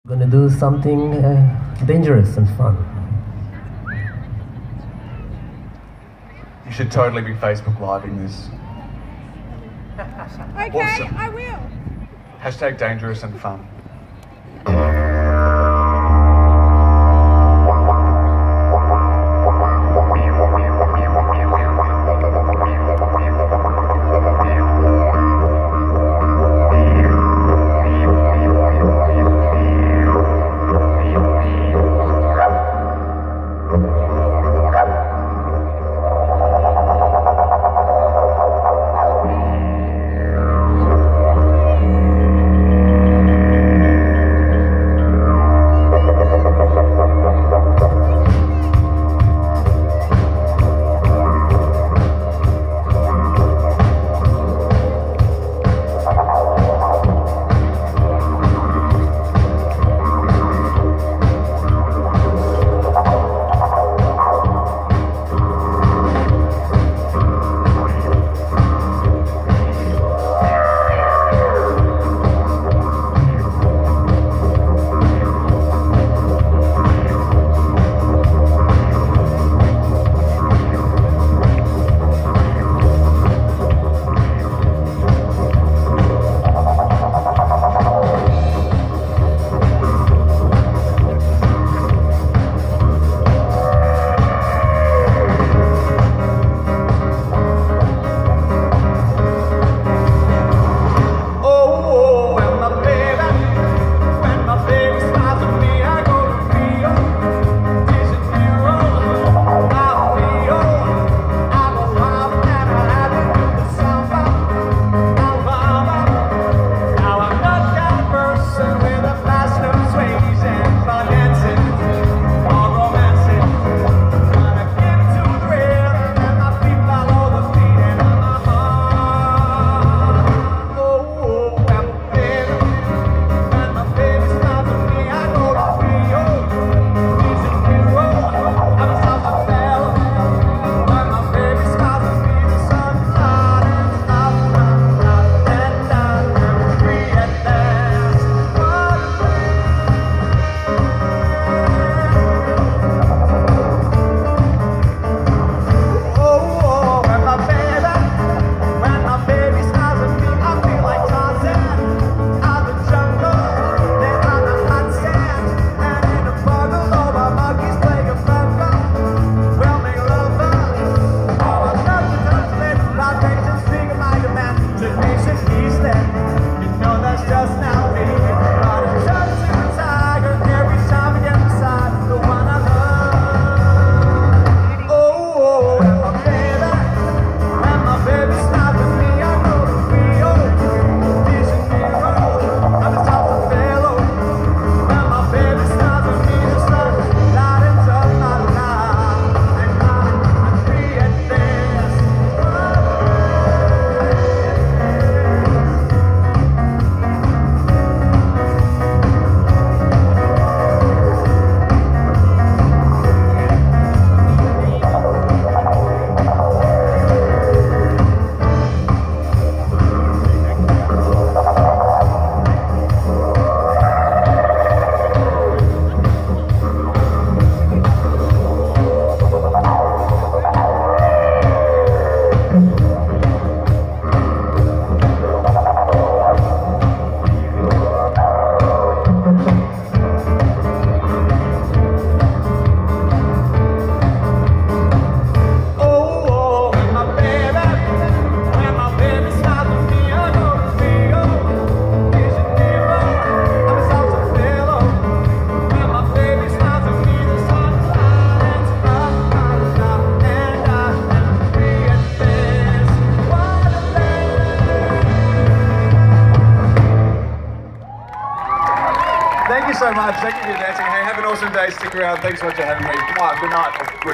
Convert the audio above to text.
I'm gonna do something dangerous and fun. You should totally be Facebook Living this. Okay, Awesome. I will. Hashtag dangerous and fun. Thank you so much. Thank you for your dancing. Hey, have an awesome day. Stick around. Thanks so much for having me. Come on, good night.